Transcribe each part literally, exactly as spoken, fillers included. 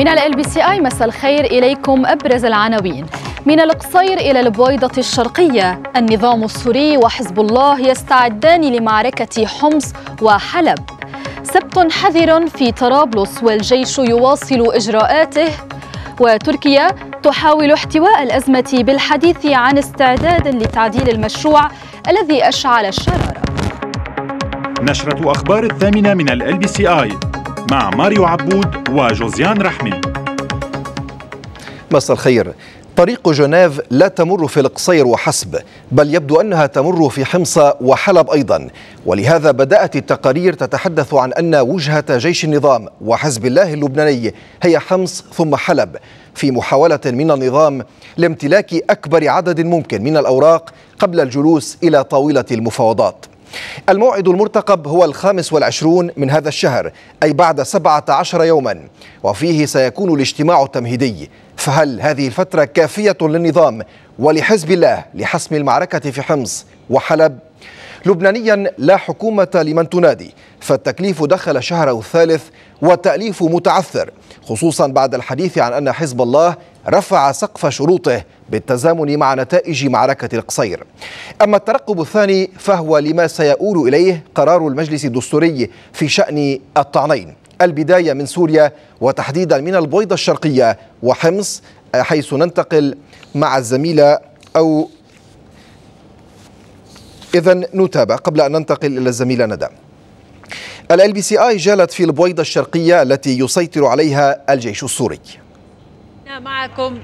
من ال إل بي سي آي مساء الخير إليكم. أبرز العناوين: من القصير إلى البويضة الشرقية، النظام السوري وحزب الله يستعدان لمعركة حمص وحلب. سبت حذر في طرابلس والجيش يواصل إجراءاته. وتركيا تحاول احتواء الأزمة بالحديث عن استعداد لتعديل المشروع الذي أشعل الشرارة. نشرة أخبار الثامنة من ال إل بي سي آي مع ماريو عبود وجوزيان رحمي. مساء الخير. طريق جنيف لا تمر في القصير وحسب، بل يبدو أنها تمر في حمص وحلب أيضا، ولهذا بدأت التقارير تتحدث عن أن وجهة جيش النظام وحزب الله اللبناني هي حمص ثم حلب، في محاولة من النظام لامتلاك أكبر عدد ممكن من الأوراق قبل الجلوس إلى طاولة المفاوضات. الموعد المرتقب هو الخامس والعشرون من هذا الشهر، أي بعد سبعة عشر يوما، وفيه سيكون الاجتماع التمهيدي. فهل هذه الفترة كافية للنظام ولحزب الله لحسم المعركة في حمص وحلب؟ لبنانيا لا حكومة لمن تنادي، فالتكليف دخل شهره الثالث والتأليف متعثر، خصوصا بعد الحديث عن أن حزب الله رفع سقف شروطه بالتزامن مع نتائج معركة القصير. أما الترقب الثاني فهو لما سيؤول إليه قرار المجلس الدستوري في شأن الطعنين، البداية من سوريا وتحديدا من البويضة الشرقية وحمص، حيث ننتقل مع الزميلة أو إذن نتابع قبل أن ننتقل إلى الزميلة ندى. ال إل بي سي آي جالت في البويضة الشرقية التي يسيطر عليها الجيش السوري. معكم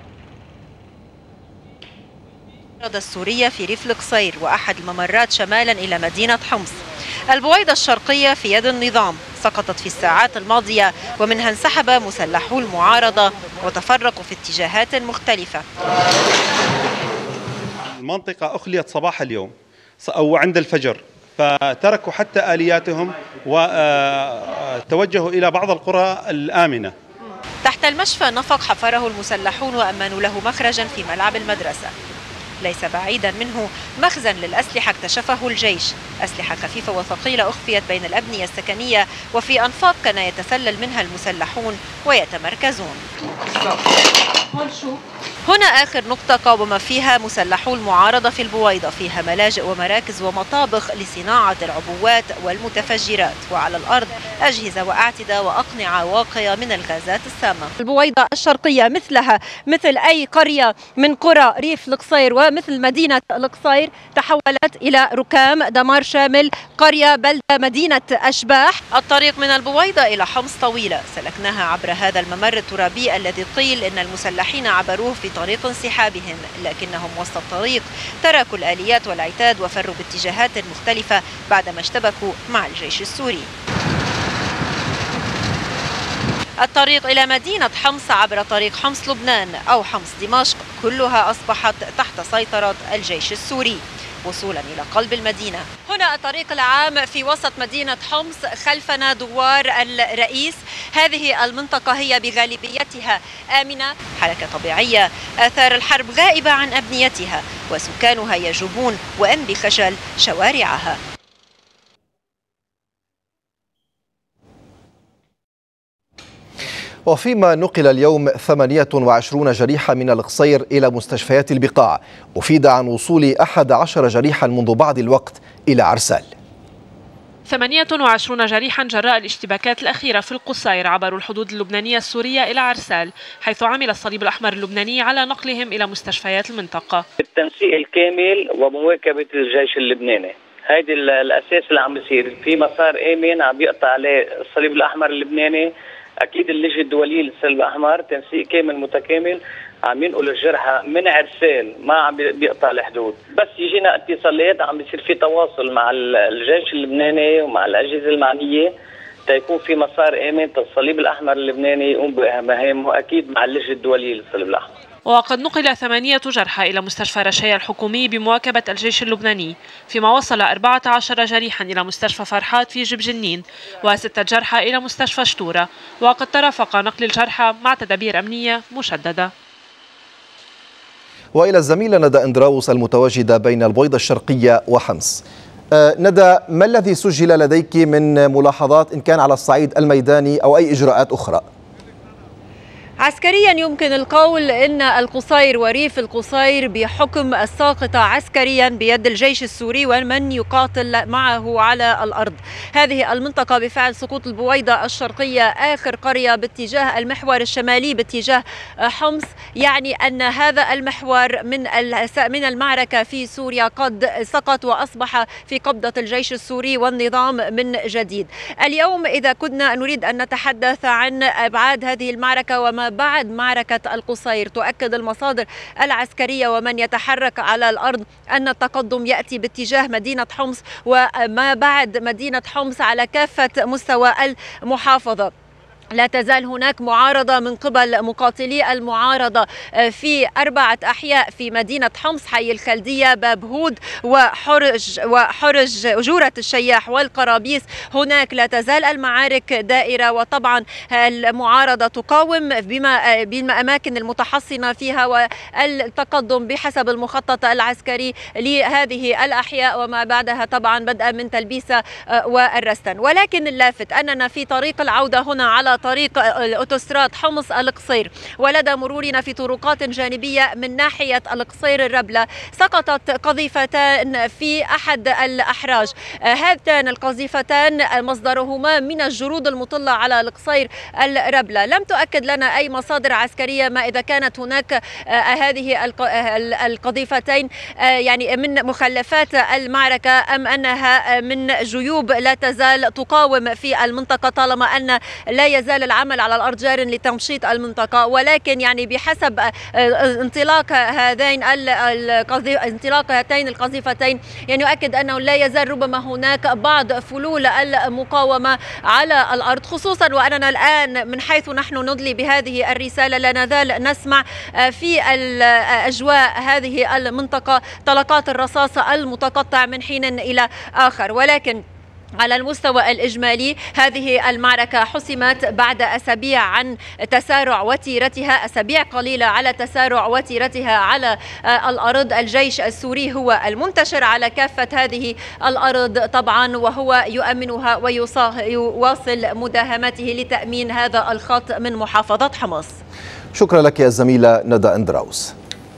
السورية في ريف القصير وأحد الممرات شمالا إلى مدينة حمص. البويضة الشرقية في يد النظام سقطت في الساعات الماضية، ومنها انسحب مسلحو المعارضة وتفرقوا في اتجاهات مختلفة. المنطقة أخليت صباح اليوم أو عند الفجر، فتركوا حتى آلياتهم وتوجهوا إلى بعض القرى الآمنة. تحت المشفى نفق حفره المسلحون وأمنوا له مخرجا في ملعب المدرسة. ليس بعيدا منه مخزن للأسلحة اكتشفه الجيش، أسلحة خفيفة وثقيلة أخفيت بين الأبنية السكنية، وفي أنفاق كان يتسلل منها المسلحون ويتمركزون. هنا آخر نقطة قاوم فيها مسلحو المعارضة في البويضة، فيها ملاجئ ومراكز ومطابخ لصناعة العبوات والمتفجرات، وعلى الأرض أجهزة وأعتدة وأقنعة واقية من الغازات السامة. البويضة الشرقية مثلها مثل أي قرية من قرى ريف القصير ومثل مدينة القصير تحولت إلى ركام، دمار شامل، قرية، بلدة، مدينة أشباح. الطريق من البويضة إلى حمص طويلة، سلكناها عبر هذا الممر الترابي الذي قيل إن المسلحين عبروه في طريق انسحابهم، لكنهم وسط الطريق تركوا الآليات والعتاد وفروا باتجاهات مختلفة بعدما اشتبكوا مع الجيش السوري. الطريق إلى مدينة حمص عبر طريق حمص لبنان أو حمص دمشق كلها أصبحت تحت سيطرة الجيش السوري وصولا إلى قلب المدينة. هنا الطريق العام في وسط مدينة حمص، خلفنا دوار الرئيس. هذه المنطقة هي بغالبيتها آمنة، حركة طبيعية، آثار الحرب غائبة عن أبنيتها، وسكانها يجوبون وأن بخجل شوارعها. وفيما نقل اليوم ثمانية وعشرين جريحا من القصير إلى مستشفيات البقاع، أفيد عن وصول أحد عشر جريحا منذ بعض الوقت إلى عرسال. ثمانية وعشرين جريحا جراء الاشتباكات الأخيرة في القصير عبروا الحدود اللبنانية السورية إلى عرسال، حيث عمل الصليب الأحمر اللبناني على نقلهم إلى مستشفيات المنطقة. التنسيق الكامل ومواكبة الجيش اللبناني، هيدي الأساس اللي عم بيصير في مسار آمن عم بيقطع عليه الصليب الأحمر اللبناني. أكيد اللجنة الدولية للصليب الأحمر تنسيق كامل متكامل عم ينقل الجرحى من عرسال، ما عم بيقطع الحدود، بس يجينا اتصالات عم بيصير في تواصل مع الجيش اللبناني ومع الأجهزة المعنية تيكون في مسار آمن الصليب الأحمر اللبناني يقوم بمهامه، وأكيد مع اللجنة الدولية للصليب الأحمر. وقد نقل ثمانية جرحى إلى مستشفى رشايا الحكومي بمواكبة الجيش اللبناني، فيما وصل أربعة عشر جريحا إلى مستشفى فرحات في جب جنين، وستة جرحى إلى مستشفى شتورة، وقد ترافق نقل الجرحى مع تدابير أمنية مشددة. وإلى الزميلة ندى إندراوس المتواجدة بين البويضة الشرقية وحمص. أه ندى، ما الذي سجل لديك من ملاحظات إن كان على الصعيد الميداني أو أي إجراءات أخرى؟ عسكريا يمكن القول ان القصير وريف القصير بحكم الساقط عسكريا بيد الجيش السوري ومن يقاتل معه على الارض. هذه المنطقه بفعل سقوط البويضه الشرقيه اخر قريه باتجاه المحور الشمالي باتجاه حمص، يعني ان هذا المحور من من المعركه في سوريا قد سقط واصبح في قبضه الجيش السوري والنظام من جديد. اليوم اذا كنا نريد ان نتحدث عن ابعاد هذه المعركه وما بعد معركة القصير، تؤكد المصادر العسكرية ومن يتحرك على الأرض أن التقدم يأتي باتجاه مدينة حمص وما بعد مدينة حمص على كافة مستوى المحافظة. لا تزال هناك معارضة من قبل مقاتلي المعارضة في أربعة أحياء في مدينة حمص، حي الخلدية، باب هود، وحرج وحرج جورة الشياح والقرابيس. هناك لا تزال المعارك دائرة، وطبعا المعارضة تقاوم بما بالأماكن المتحصنة فيها والتقدم بحسب المخطط العسكري لهذه الأحياء وما بعدها، طبعا بدءا من تلبيسة والرستن. ولكن اللافت أننا في طريق العودة هنا على طريق الأوتوستراد حمص القصير، ولدى مرورنا في طرقات جانبية من ناحية القصير الربلة سقطت قذيفتان في أحد الأحراج. هاتان القذيفتان مصدرهما من الجرود المطلة على القصير الربلة. لم تؤكد لنا أي مصادر عسكرية ما إذا كانت هناك هذه القذيفتين يعني من مخلفات المعركة أم أنها من جيوب لا تزال تقاوم في المنطقة، طالما أن لا يزال العمل على الأرض جار لتمشيط المنطقة. ولكن يعني بحسب انطلاق هذين انطلاق هاتين القذيفتين يعني يؤكد أنه لا يزال ربما هناك بعض فلول المقاومة على الأرض، خصوصا وأننا الآن من حيث نحن ندلي بهذه الرسالة لا نزال نسمع في الأجواء هذه المنطقة طلقات الرصاص المتقطع من حين إلى آخر. ولكن على المستوى الإجمالي هذه المعركة حسمت بعد أسابيع عن تسارع وتيرتها، أسابيع قليلة على تسارع وتيرتها على الأرض. الجيش السوري هو المنتشر على كافة هذه الأرض طبعا، وهو يؤمنها ويواصل مداهمته لتأمين هذا الخط من محافظة حمص. شكرا لك يا زميلة ندى أندراوس.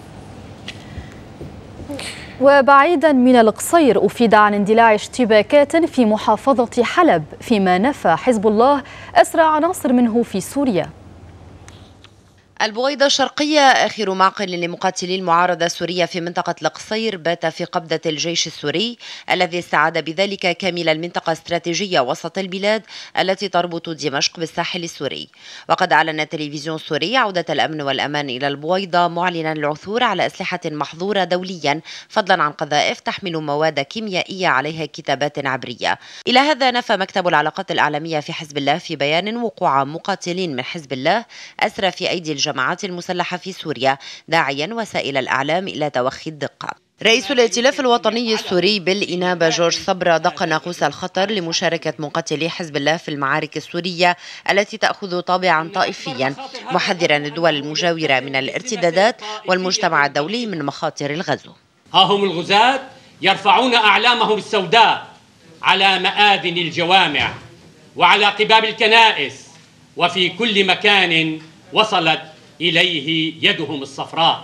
وبعيدا من القصير، أفيد عن اندلاع اشتباكات في محافظة حلب، فيما نفى حزب الله أسرى عناصر منه في سوريا. البويضة الشرقية آخر معقل لمقاتلي المعارضة السورية في منطقة القصير بات في قبضة الجيش السوري، الذي استعاد بذلك كامل المنطقة الاستراتيجية وسط البلاد التي تربط دمشق بالساحل السوري. وقد أعلن التلفزيون السوري عودة الأمن والأمان إلى البويضة، معلنا العثور على أسلحة محظورة دوليا، فضلا عن قذائف تحمل مواد كيميائية عليها كتابات عبرية. إلى هذا نفى مكتب العلاقات الإعلامية في حزب الله في بيان وقوع مقاتلين من حزب الله أسرى في أيدي الجماعة الجماعات المسلحة في سوريا، داعيا وسائل الأعلام إلى توخي الدقة. رئيس الائتلاف الوطني السوري بالإنابة جورج صبرا دق ناقوس الخطر لمشاركة مقاتلي حزب الله في المعارك السورية التي تأخذ طابعا طائفيا، محذرا الدول المجاورة من الارتدادات والمجتمع الدولي من مخاطر الغزو. ها هم الغزاة يرفعون أعلامهم السوداء على مآذن الجوامع وعلى قباب الكنائس وفي كل مكان وصلت إليه يدهم الصفراء.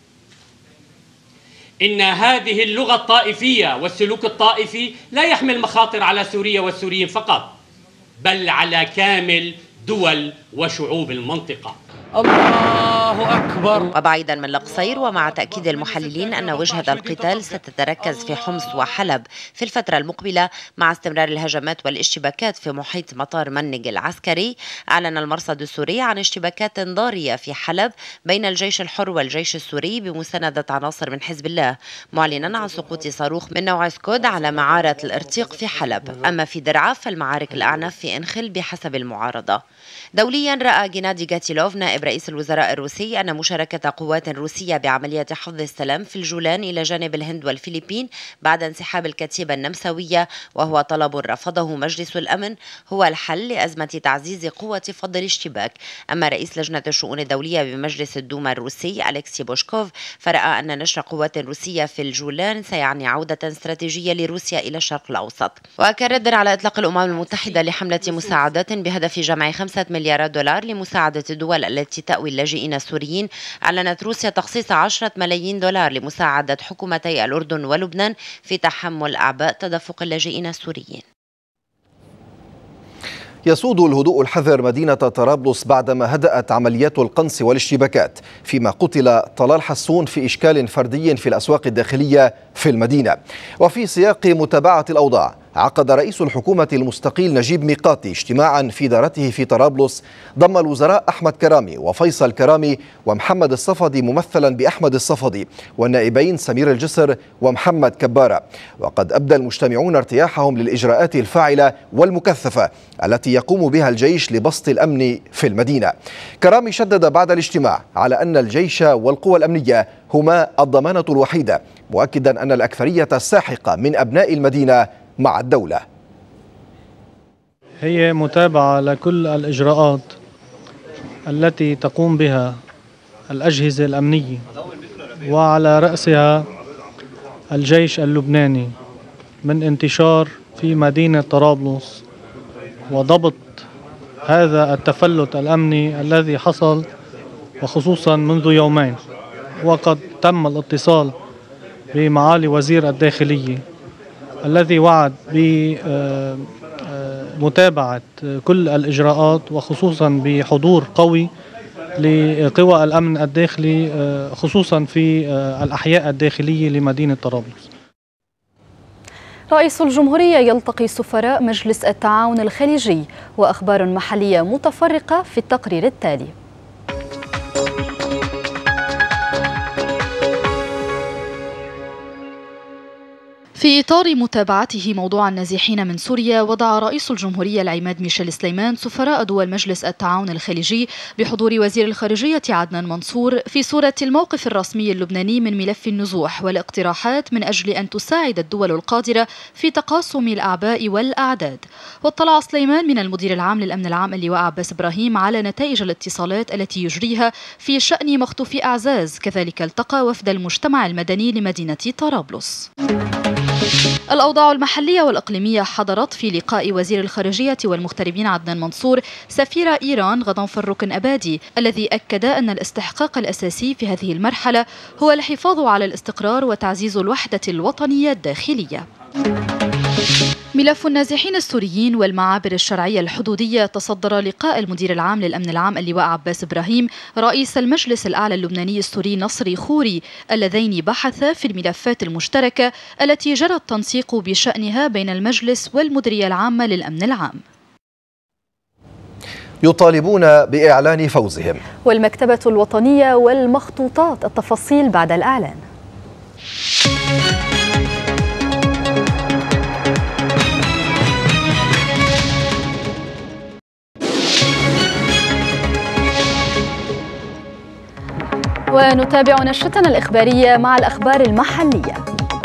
إن هذه اللغة الطائفية والسلوك الطائفي لا يحمل مخاطر على سوريا والسوريين فقط، بل على كامل دول وشعوب المنطقة. الله أكبر. وبعيدا من القصير، ومع تأكيد المحللين أن وجهة القتال ستتركز في حمص وحلب في الفترة المقبلة مع استمرار الهجمات والاشتباكات في محيط مطار منج العسكري، أعلن المرصد السوري عن اشتباكات ضارية في حلب بين الجيش الحر والجيش السوري بمساندة عناصر من حزب الله، معلنا عن سقوط صاروخ من نوع سكود على معارة الارتيق في حلب. أما في درعا فالمعارك الأعنف في إنخل بحسب المعارضة. دوليا، رأى جينادي غاتيلوف نائب رئيس الوزراء الروسي أن مشاركة قوات روسية بعملية حفظ السلام في الجولان إلى جانب الهند والفلبين بعد انسحاب الكتيبة النمساوية، وهو طلب رفضه مجلس الأمن، هو الحل لأزمة تعزيز قوة فض الاشتباك. أما رئيس لجنة الشؤون الدولية بمجلس الدوما الروسي أليكسي بوشكوف فرأى أن نشر قوات روسية في الجولان سيعني عودة استراتيجية لروسيا إلى الشرق الأوسط. وكرد على إطلاق الأمم المتحدة لحملة مساعدات بهدف جمع خمسة مليارات دولار لمساعدة الدول التي والتي تأوي اللاجئين السوريين، أعلنت روسيا تخصيص عشرة ملايين دولار لمساعدة حكومتي الأردن ولبنان في تحمل أعباء تدفق اللاجئين السوريين. يسود الهدوء الحذر مدينة طرابلس بعدما هدأت عمليات القنص والاشتباكات، فيما قتل طلال حسون في إشكال فردي في الأسواق الداخلية في المدينة. وفي سياق متابعة الأوضاع، عقد رئيس الحكومة المستقيل نجيب ميقاتي اجتماعا في دارته في طرابلس ضم الوزراء أحمد كرامي وفيصل كرامي ومحمد الصفدي ممثلا بأحمد الصفدي، والنائبين سمير الجسر ومحمد كبارة. وقد أبدى المجتمعون ارتياحهم للإجراءات الفاعلة والمكثفة التي يقوم بها الجيش لبسط الأمن في المدينة. كرامي شدد بعد الاجتماع على أن الجيش والقوى الأمنية هما الضمانة الوحيدة، مؤكدا أن الأكثرية الساحقة من أبناء المدينة مع الدولة. هي متابعة لكل الإجراءات التي تقوم بها الأجهزة الأمنية وعلى رأسها الجيش اللبناني من انتشار في مدينة طرابلس وضبط هذا التفلت الأمني الذي حصل، وخصوصا منذ يومين. وقد تم الاتصال بمعالي وزير الداخلية الذي وعد بمتابعة كل الإجراءات، وخصوصا بحضور قوي لقوى الأمن الداخلي خصوصا في الأحياء الداخلية لمدينة طرابلس. رئيس الجمهورية يلتقي سفراء مجلس التعاون الخليجي، وأخبار محلية متفرقة في التقرير التالي. في إطار متابعته موضوع النازحين من سوريا، وضع رئيس الجمهورية العماد ميشيل سليمان سفراء دول مجلس التعاون الخليجي بحضور وزير الخارجية عدنان منصور في صورة الموقف الرسمي اللبناني من ملف النزوح والاقتراحات من أجل أن تساعد الدول القادرة في تقاسم الأعباء والأعداد. واطلع سليمان من المدير العام للأمن العام اللواء عباس إبراهيم على نتائج الاتصالات التي يجريها في شأن مخطوفي أعزاز، كذلك التقى وفد المجتمع المدني لمدينة طرابلس. الأوضاع المحلية والإقليمية حضرت في لقاء وزير الخارجية والمغتربين عدنان منصور سفير إيران غضنفر ركن أبادي، الذي أكد أن الاستحقاق الأساسي في هذه المرحلة هو الحفاظ على الاستقرار وتعزيز الوحدة الوطنية الداخلية. ملف النازحين السوريين والمعابر الشرعية الحدودية تصدر لقاء المدير العام للأمن العام اللواء عباس إبراهيم رئيس المجلس الأعلى اللبناني السوري نصري خوري، اللذين بحثا في الملفات المشتركة التي جرى التنسيق بشأنها بين المجلس والمديرية العامة للأمن العام. يطالبون بإعلان فوزهم. والمكتبة الوطنية والمخطوطات، التفاصيل بعد الإعلان. ونتابع نشرتنا الإخبارية مع الأخبار المحلية.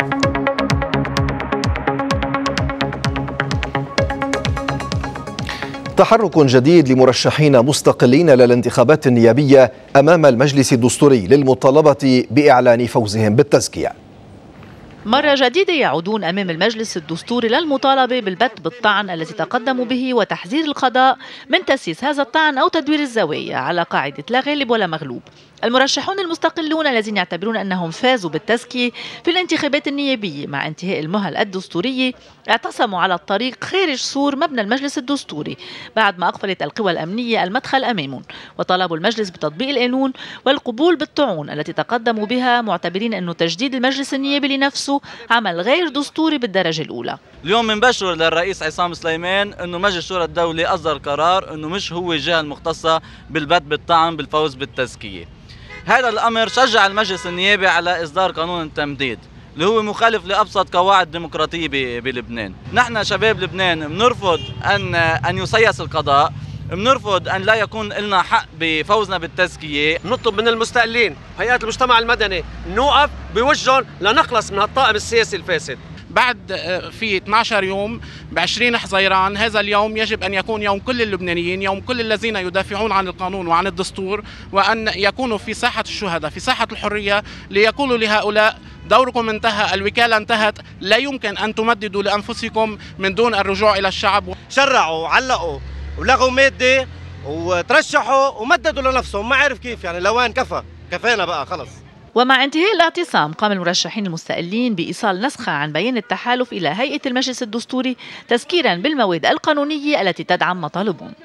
تحرك جديد لمرشحين مستقلين للانتخابات النيابية أمام المجلس الدستوري للمطالبة بإعلان فوزهم بالتزكية. مرة جديدة يعودون أمام المجلس الدستوري للمطالبة بالبت بالطعن الذي تقدموا به وتحذير القضاء من تسييس هذا الطعن أو تدوير الزوايا على قاعدة لا غالب ولا مغلوب. المرشحون المستقلون الذين يعتبرون أنهم فازوا بالتزكية في الانتخابات النيابية مع انتهاء المهل الدستورية اعتصموا على الطريق خارج سور مبنى المجلس الدستوري بعد ما أقفلت القوى الأمنية المدخل أمامهم، وطالبوا المجلس بتطبيق القانون والقبول بالطعون التي تقدموا بها، معتبرين أنه تجديد المجلس النيابي لنفسه عمل غير دستوري بالدرجة الأولى. اليوم بنبشر للرئيس عصام سليمان أنه مجلس شورى الدولة أصدر قرار أنه مش هو الجهة المختصة بالبت بالطعن بالفوز بالتزكية. هذا الأمر شجع المجلس النيابي على إصدار قانون التمديد اللي هو مخالف لأبسط قواعد الديمقراطية بلبنان. نحن شباب لبنان بنرفض أن أن يسيس القضاء، بنرفض أن لا يكون لنا حق بفوزنا بالتزكية. نطلب من المستقلين هيئات المجتمع المدني نوقف بوجههم لنخلص من هالطاقم السياسي الفاسد. بعد في اثني عشر يوم بعشرين حزيران، هذا اليوم يجب أن يكون يوم كل اللبنانيين، يوم كل الذين يدافعون عن القانون وعن الدستور، وأن يكونوا في ساحة الشهداء، في ساحة الحرية، ليقولوا لهؤلاء دوركم انتهى، الوكالة انتهت، لا يمكن أن تمددوا لأنفسكم من دون الرجوع إلى الشعب. شرعوا وعلقوا ولغوا مادة وترشحوا ومددوا لنفسهم، ما عرف كيف يعني لوين كفى كفينا بقى خلص. ومع انتهاء الاعتصام قام المرشحين المستقلين بإيصال نسخة عن بيان التحالف إلى هيئة المجلس الدستوري تذكيرا بالمواد القانونية التي تدعم مطالبهم.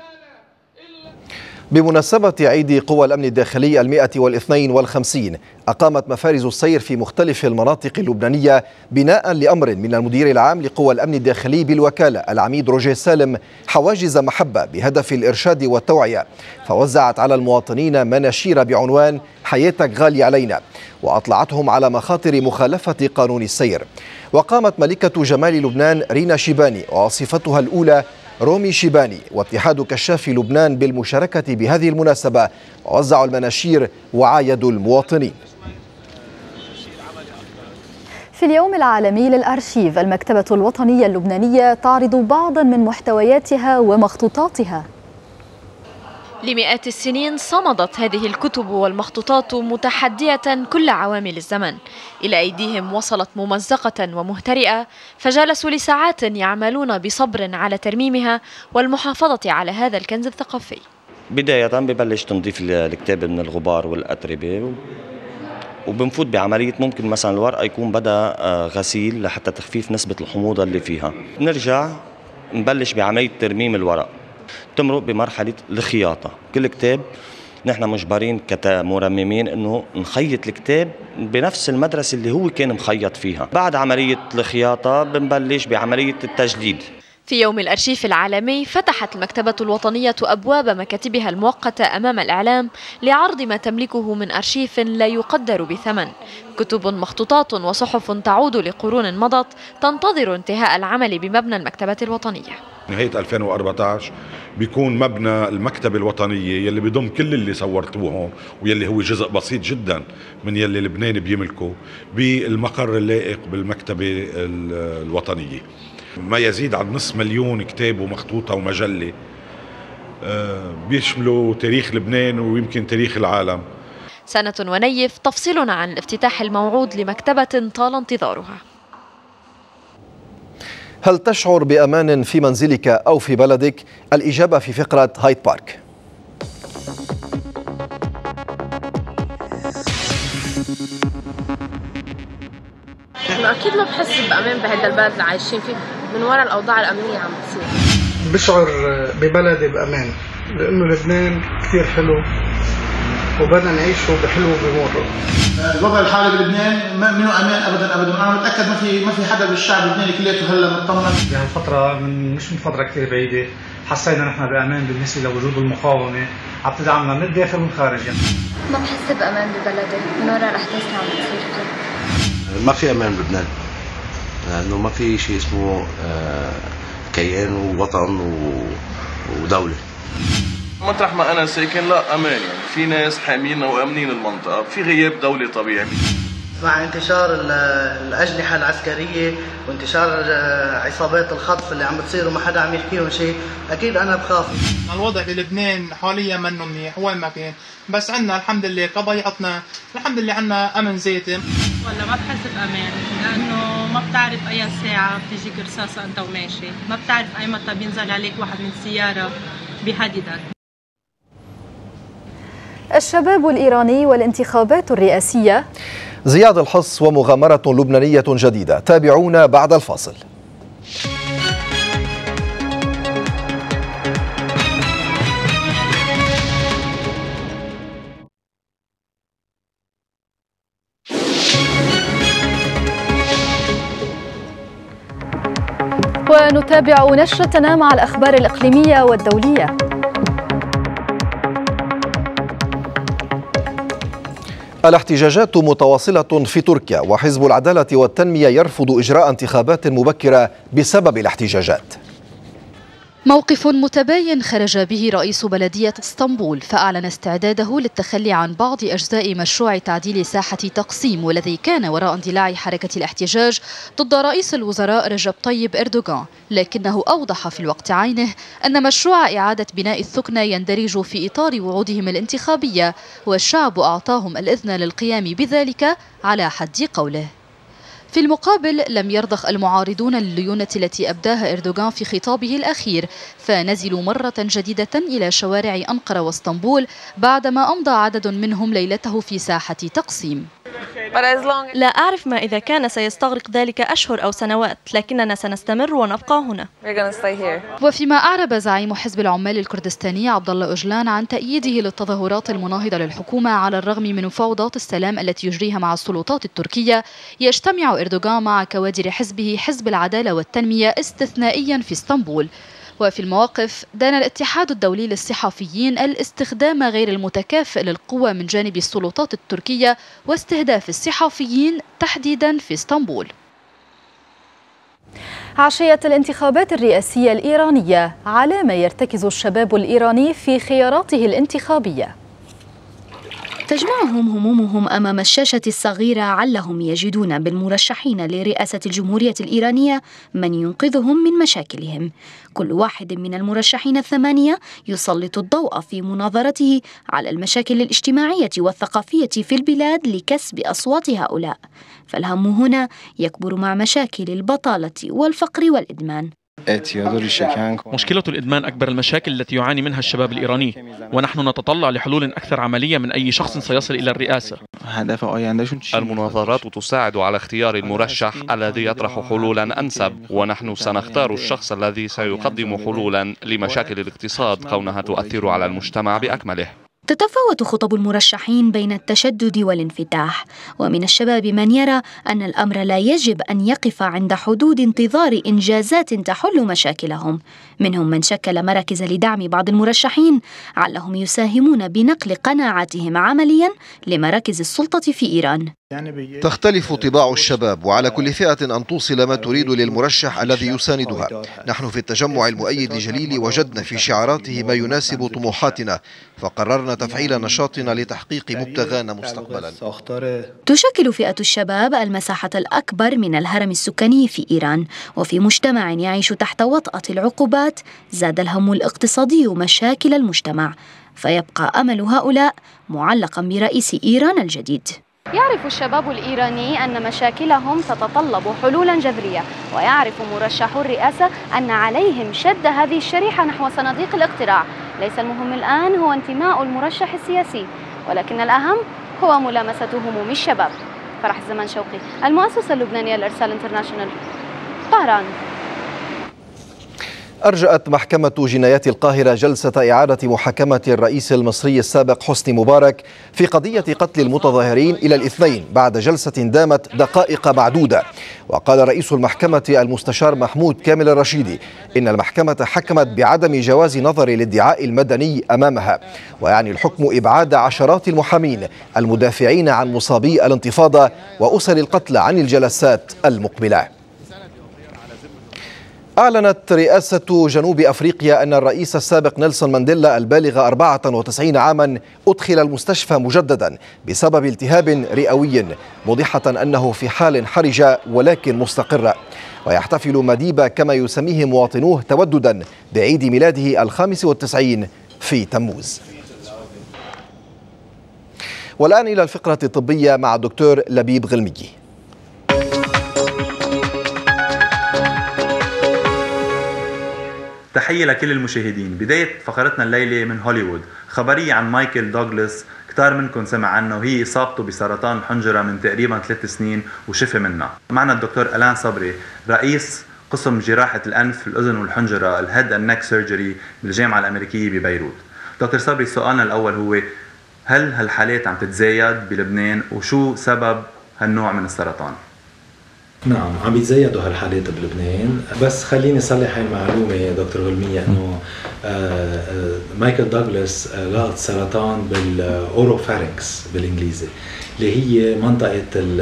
بمناسبة عيد قوى الأمن الداخلي المئة والاثنين والخمسين أقامت مفارز السير في مختلف المناطق اللبنانية بناء لأمر من المدير العام لقوى الأمن الداخلي بالوكالة العميد روجيه سالم حواجز محبة بهدف الإرشاد والتوعية، فوزعت على المواطنين مناشير بعنوان حياتك غالية علينا، وأطلعتهم على مخاطر مخالفة قانون السير. وقامت ملكة جمال لبنان رينا شيباني ووصفتها الأولى رومي شيباني واتحاد كشاف لبنان بالمشاركة بهذه المناسبة، ووزعوا المناشير وعايدوا المواطنين. في اليوم العالمي للأرشيف، المكتبة الوطنية اللبنانية تعرض بعضا من محتوياتها ومخطوطاتها. لمئات السنين صمدت هذه الكتب والمخطوطات متحدية كل عوامل الزمن، إلى أيديهم وصلت ممزقة ومهترئة، فجلسوا لساعات يعملون بصبر على ترميمها والمحافظة على هذا الكنز الثقافي. بداية ببلش تنظيف الكتاب من الغبار والأتربة، وبنفوت بعملية ممكن مثلا الورقة يكون بدأ غسيل لحتى تخفيف نسبة الحموضة اللي فيها. بنرجع نبلش بعملية ترميم الورق، تمرق بمرحلة الخياطة. كل كتاب نحن مجبرين كمرممين انه نخيط الكتاب بنفس المدرسة اللي هو كان مخيط فيها. بعد عملية الخياطة بنبلش بعملية التجديد. في يوم الأرشيف العالمي فتحت المكتبة الوطنية أبواب مكاتبها المؤقتة أمام الإعلام لعرض ما تملكه من أرشيف لا يقدر بثمن، كتب مخطوطات وصحف تعود لقرون مضت تنتظر انتهاء العمل بمبنى المكتبة الوطنية. نهاية ألفين وأربعة عشر بيكون مبنى المكتبة الوطنية يلي بيضم كل اللي صورتوه هون ويلي هو جزء بسيط جدا من يلي لبنان بيملكه بالمقر اللائق بالمكتبة الوطنية. ما يزيد عن نصف مليون كتاب ومخطوطة ومجلة بيشملوا تاريخ لبنان ويمكن تاريخ العالم. سنة ونيف تفصلنا عن الافتتاح الموعود لمكتبة طال انتظارها. هل تشعر بأمان في منزلك أو في بلدك؟ الإجابة في فقرة هايد بارك. أنا أكيد ما بحس بأمان بهذا البلد اللي عايشين فيه من وراء الأوضاع الأمنية عم بتصير. بشعر ببلدي بأمان لأنه لبنان كثير حلو وبدنا نعيشه بحلو وبمر. الوضع الحالي بلبنان منه امان ابدا ابدا، انا متاكد ما في ما في حدا بالشعب اللبناني كلياته هلا مطمن. يعني فتره من مش من فتره كثير بعيده حسينا نحن بامان بالنسبه لوجود المقاومه عم تدعمنا من الداخل ومن الخارج. يعني ما بحس بامان ببلدي من وراء الاحداث اللي عم بتصير فيه. ما في امان بلبنان لانه ما في شيء اسمه كيان ووطن ودوله. مطرح ما أنا ساكن لا أمان، يعني في ناس حامينا وأمنين المنطقة، في غياب دولي طبيعي. مع انتشار الأجنحة العسكرية وانتشار عصابات الخطف اللي عم بتصير وما حدا عم يحكيهم شيء، أكيد أنا بخاف. الوضع بلبنان حاليا منه منيح وين ما كان، بس عندنا الحمد لله كضيعتنا الحمد لله عندنا أمن ذاتي. ولا ما بحس بأمان لأنه ما بتعرف أي ساعة بتجيك رصاصة أنت وماشي، ما بتعرف أي متى بينزل عليك واحد من السيارة بيهددك. الشباب الإيراني والانتخابات الرئاسية، زياد الحص ومغامرة لبنانية جديدة. تابعونا بعد الفاصل. ونتابع نشرتنا مع الأخبار الإقليمية والدولية. الاحتجاجات متواصلة في تركيا، وحزب العدالة والتنمية يرفض إجراء انتخابات مبكرة بسبب الاحتجاجات. موقف متباين خرج به رئيس بلدية اسطنبول، فأعلن استعداده للتخلي عن بعض أجزاء مشروع تعديل ساحة تقسيم، والذي كان وراء اندلاع حركة الاحتجاج ضد رئيس الوزراء رجب طيب إردوغان، لكنه أوضح في الوقت عينه أن مشروع إعادة بناء الثكنة يندرج في إطار وعودهم الانتخابية، والشعب أعطاهم الإذن للقيام بذلك على حد قوله. في المقابل لم يرضخ المعارضون لليونة التي أبداها إردوغان في خطابه الأخير، فنزلوا مرة جديدة إلى شوارع أنقرة واسطنبول بعدما أمضى عدد منهم ليلته في ساحة تقسيم. لا أعرف ما إذا كان سيستغرق ذلك أشهر أو سنوات، لكننا سنستمر ونبقى هنا. وفيما أعرب زعيم حزب العمال الكردستاني عبد الله أجلان عن تأييده للتظاهرات المناهضة للحكومة على الرغم من مفاوضات السلام التي يجريها مع السلطات التركية، يجتمع إردوغان مع كوادر حزبه حزب العدالة والتنمية استثنائيا في اسطنبول. وفي المواقف دان الاتحاد الدولي للصحفيين الاستخدام غير المتكافئ للقوة من جانب السلطات التركية واستهداف الصحفيين تحديدا في اسطنبول. عشية الانتخابات الرئاسية الإيرانية، على ما يرتكز الشباب الإيراني في خياراته الانتخابية. تجمعهم همومهم أمام الشاشة الصغيرة علهم يجدون بالمرشحين لرئاسة الجمهورية الإيرانية من ينقذهم من مشاكلهم. كل واحد من المرشحين الثمانية يسلط الضوء في مناظرته على المشاكل الاجتماعية والثقافية في البلاد لكسب أصوات هؤلاء، فالهم هنا يكبر مع مشاكل البطالة والفقر والإدمان. مشكلة الإدمان أكبر المشاكل التي يعاني منها الشباب الإيراني، ونحن نتطلع لحلول أكثر عملية من أي شخص سيصل إلى الرئاسة. المناظرات تساعد على اختيار المرشح الذي يطرح حلولا أنسب، ونحن سنختار الشخص الذي سيقدم حلولا لمشاكل الاقتصاد كونها تؤثر على المجتمع بأكمله. تتفاوت خطب المرشحين بين التشدد والانفتاح، ومن الشباب من يرى أن الأمر لا يجب أن يقف عند حدود انتظار إنجازات تحل مشاكلهم. منهم من شكل مراكز لدعم بعض المرشحين علهم يساهمون بنقل قناعاتهم عمليا لمراكز السلطة في إيران. تختلف طباع الشباب، وعلى كل فئة أن توصل ما تريد للمرشح الذي يساندها. نحن في التجمع المؤيد لجليل وجدنا في شعاراته ما يناسب طموحاتنا، فقررنا تفعيل نشاطنا لتحقيق مبتغانا مستقبلا. تشكل فئة الشباب المساحة الأكبر من الهرم السكاني في إيران، وفي مجتمع يعيش تحت وطأة العقوبات زاد الهم الاقتصادي مشاكل المجتمع، فيبقى أمل هؤلاء معلقا برئيس إيران الجديد. يعرف الشباب الإيراني أن مشاكلهم تتطلب حلولا جذرية، ويعرف مرشحو الرئاسة أن عليهم شد هذه الشريحة نحو صناديق الاقتراع. ليس المهم الآن هو انتماء المرشح السياسي، ولكن الأهم هو ملامسة هموم الشباب. فرح الزمان شوقي، المؤسسة اللبنانية للإرسال انترناشونال، طهران. أرجأت محكمة جنايات القاهرة جلسة إعادة محاكمة الرئيس المصري السابق حسني مبارك في قضية قتل المتظاهرين إلى الاثنين بعد جلسة دامت دقائق معدودة. وقال رئيس المحكمة المستشار محمود كامل الرشيدي إن المحكمة حكمت بعدم جواز نظر الادعاء المدني أمامها، ويعني الحكم إبعاد عشرات المحامين المدافعين عن مصابي الانتفاضة وأسر القتل عن الجلسات المقبلة. أعلنت رئاسة جنوب أفريقيا أن الرئيس السابق نيلسون مانديلا البالغ أربعة وتسعين عاما أدخل المستشفى مجددا بسبب التهاب رئوي، موضحة أنه في حال حرجة ولكن مستقرة. ويحتفل مديبة كما يسميه مواطنوه توددا بعيد ميلاده الخامس والتسعين في تموز. والآن إلى الفقرة الطبية مع الدكتور لبيب غلمي. تحية لكل المشاهدين. بداية فقرتنا الليلة من هوليوود، خبرية عن مايكل دوغلاس كتار منكم سمع عنه، وهي إصابته بسرطان الحنجرة من تقريبا ثلاث سنين وشفى منها. معنا الدكتور ألان صبري، رئيس قسم جراحة الأنف الأذن والحنجرة الهيد اند نيك سيرجري بالجامعة الأمريكية ببيروت. دكتور صبري، سؤالنا الأول هو هل هالحالات عم تتزايد بلبنان، وشو سبب هالنوع من السرطان؟ نعم، عم بيتزايدوا هالحالات بلبنان، بس خليني صلح هاي المعلومه يا دكتور غلمية انه مايكل دوغلاس لقط سرطان بالاوروفارينكس بالانجليزي، اللي هي منطقه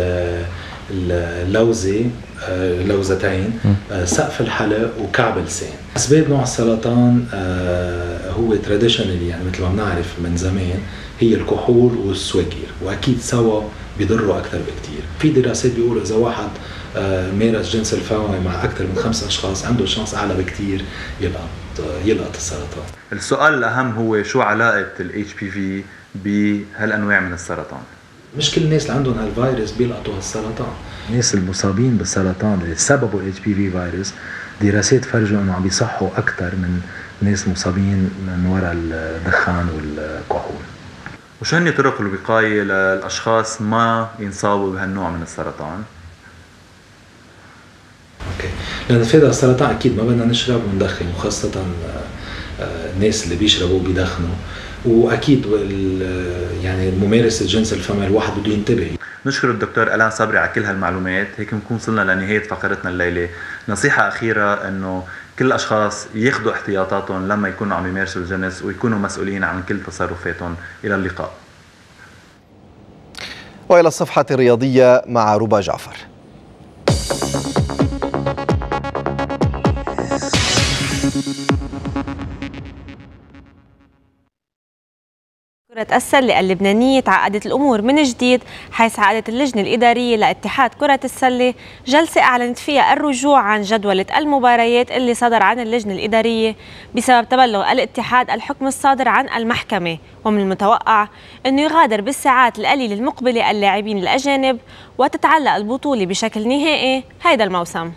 اللوزه لوزتين، سقف الحلق وكعب اللسان. اسباب نوع السرطان هو تراديشنالي، يعني مثل ما بنعرف من زمان، هي الكحول والسواقير، واكيد سوا بيضروا اكثر بكثير. في دراسات بيقولوا اذا واحد مارس جنس الفوعي مع اكثر من خمس اشخاص عنده شانس اعلى بكثير يلقط يلقط السرطان. السؤال الاهم هو شو علاقه الاتش بي في بهالانواع من السرطان؟ مش كل الناس اللي عندهم هالفيروس بيلقطوا هالسرطان. الناس المصابين بالسرطان اللي سببوا الاتش بي في فيروس دراسات فرجوا انه عم بيصحوا اكثر من ناس مصابين من وراء الدخان والكحول. وشو هن طرق الوقايه للاشخاص ما ينصابوا بهالنوع من السرطان؟ اوكي، لنتفادى السرطان اكيد ما بدنا نشرب وندخن، وخاصه الناس اللي بيشربوا بيدخنوا، واكيد يعني ممارسه الجنس الفمي الواحد بده ينتبه. نشكر الدكتور الان صبري على كل هالمعلومات. هيك بنكون وصلنا لنهايه فقرتنا الليله. نصيحه اخيره انه كل الاشخاص ياخذوا احتياطاتهم لما يكونوا عم يمارسوا الجنس ويكونوا مسؤولين عن كل تصرفاتهم. الى اللقاء. والى الصفحه الرياضيه مع ربا جعفر. كرة السلة اللبنانية تعقدت الأمور من جديد، حيث عقدت اللجنة الإدارية لاتحاد كرة السلة جلسة أعلنت فيها الرجوع عن جدولة المباريات اللي صدر عن اللجنة الإدارية بسبب تبلغ الاتحاد الحكم الصادر عن المحكمة، ومن المتوقع أنه يغادر بالساعات القليلة المقبلة اللاعبين الأجانب وتتعلق البطولة بشكل نهائي هيدا الموسم.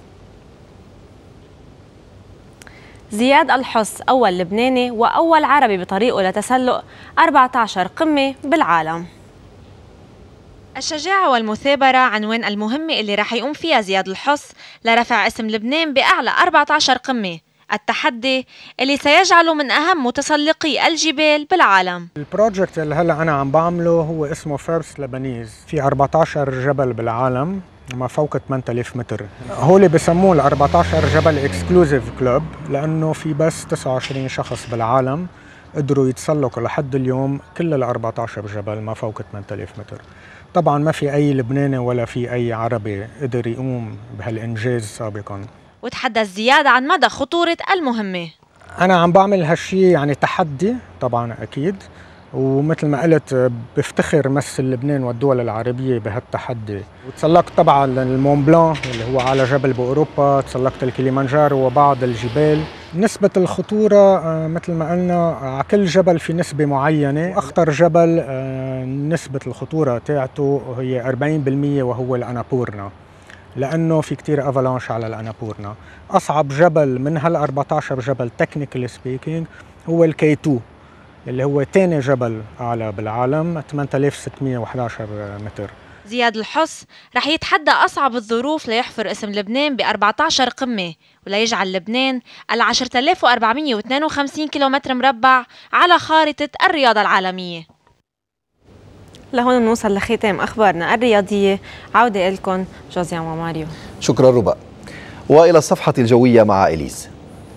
زياد الحص أول لبناني وأول عربي بطريقه لتسلق أربعة عشر قمة بالعالم. الشجاعة والمثابرة عنوان المهمة اللي راح يقوم فيها زياد الحص لرفع اسم لبنان بأعلى أربعة عشر قمة، التحدي اللي سيجعله من أهم متسلقي الجبال بالعالم. البروجكت اللي هلا أنا عم بعمله هو اسمه فيرست لبنيز، في أربعة عشر جبل بالعالم ما فوق ثمانية آلاف متر. هو اللي بسموه ال أربعة عشر جبل اكسكلوزيف كلوب لانه في بس تسعة وعشرين شخص بالعالم قدروا يتسلقوا لحد اليوم كل ال أربعة عشر جبل ما فوق ثمانية آلاف متر. طبعا ما في اي لبناني ولا في اي عربي قدر يقوم بهالانجاز سابقا. وتحدث زياد عن مدى خطورة المهمة. انا عم بعمل هالشيء يعني تحدي طبعا اكيد، ومثل ما قلت بفتخر مثل لبنان والدول العربية بهالتحدي. وتسلقت طبعا المون بلان اللي هو على جبل بأوروبا، تسلقت الكليمانجارو وبعض الجبال. نسبة الخطورة مثل ما قلنا على كل جبل في نسبة معينة. أخطر جبل نسبة الخطورة تاعته هي أربعين بالمئة وهو الأنابورنا، لأنه في كتير أفالانش على الأنابورنا. أصعب جبل من هال أربعة عشر جبل تكنيكال سبيكينج هو الكي تو اللي هو ثاني جبل أعلى بالعالم ثمانية آلاف وستمئة وأحد عشر متر. زياد الحص رح يتحدى أصعب الظروف ليحفر اسم لبنان ب أربعة عشر قمة وليجعل لبنان ال عشرة آلاف وأربعمئة واثنين وخمسين كيلومتر مربع على خارطة الرياضة العالمية. لهون بنوصل لختام أخبارنا الرياضية. عودة إلكم جوزيان وماريو. شكرا ربا. وإلى الصفحة الجوية مع إليز.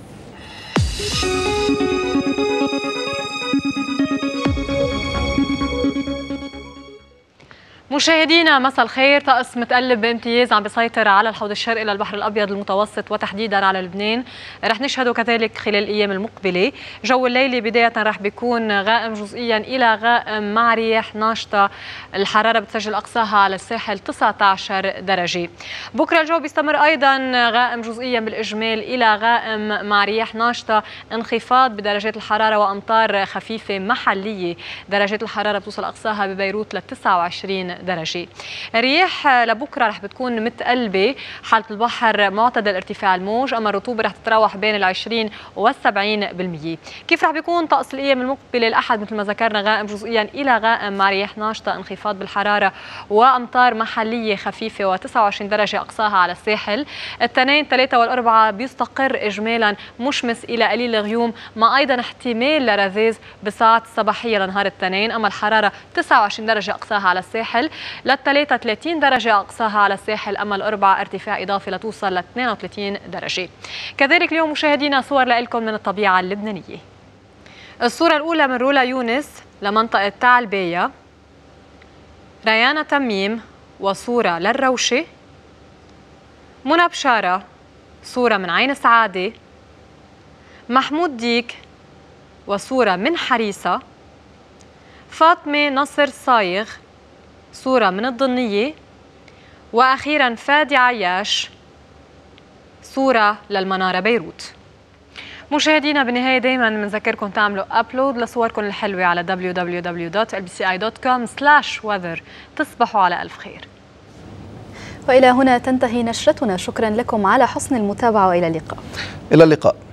مشاهدينا مساء الخير. طقس متقلب بامتياز عم بيسيطر على الحوض الشرقي للبحر الابيض المتوسط وتحديدا على لبنان. رح نشهده كذلك خلال الايام المقبله. جو الليلي بدايه رح بيكون غائم جزئيا الى غائم مع رياح ناشطه. الحراره بتسجل اقصاها على الساحل تسعة عشر درجه. بكره الجو بيستمر ايضا غائم جزئيا بالاجمال الى غائم مع رياح ناشطه، انخفاض بدرجات الحراره وامطار خفيفه محليه. درجات الحراره بتوصل اقصاها ببيروت ل تسعة وعشرين درجة. الرياح لبكره رح بتكون متقلبة، حالة البحر معتدل ارتفاع الموج، أما الرطوبة رح تتراوح بين العشرين والسبعين بالمية. كيف رح بيكون طقس الأيام المقبلة؟ الأحد مثل ما ذكرنا غائم جزئيا إلى غائم مع رياح ناشطة، انخفاض بالحرارة وأمطار محلية خفيفة وتسعة وعشرين درجة أقصاها على الساحل. الاثنين ثلاثة والأربعة بيستقر إجمالا مشمس إلى قليل الغيوم، مع أيضا احتمال لرذاذ بالساعات الصباحية لنهار الاثنين، أما الحرارة تسعة وعشرين درجة أقصاها على الساحل، للثلاثة ثلاثين درجة أقصاها على الساحل، أما الأربعة ارتفاع إضافي لتوصل ل اثنين وثلاثين درجة. كذلك اليوم مشاهدينا صور لكم من الطبيعة اللبنانية. الصورة الأولى من رولا يونس لمنطقة تعلبية، ريانا تميم وصورة للروشة، منى بشارة صورة من عين سعادة، محمود ديك وصورة من حريصة، فاطمة نصر صايغ صورة من الضنية، وأخيرا فادي عياش صورة للمنارة بيروت. مشاهدينا بالنهاية دايما بنذكركم تعملوا أبلود لصوركم الحلوة على دبليو دبليو دبليو دوت إل بي سي آي دوت كوم سلاش ويذر. تصبحوا على ألف خير. وإلى هنا تنتهي نشرتنا. شكرا لكم على حسن المتابعة وإلى اللقاء. إلى اللقاء.